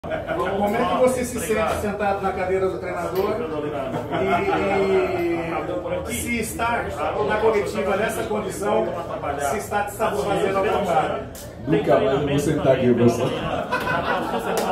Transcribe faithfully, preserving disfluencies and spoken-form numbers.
Como é que você se sente sentado na cadeira do treinador e, e se está na coletiva nessa condição, se está te satisfazendo ao contrário? Nunca mais eu vou sentar aqui com você.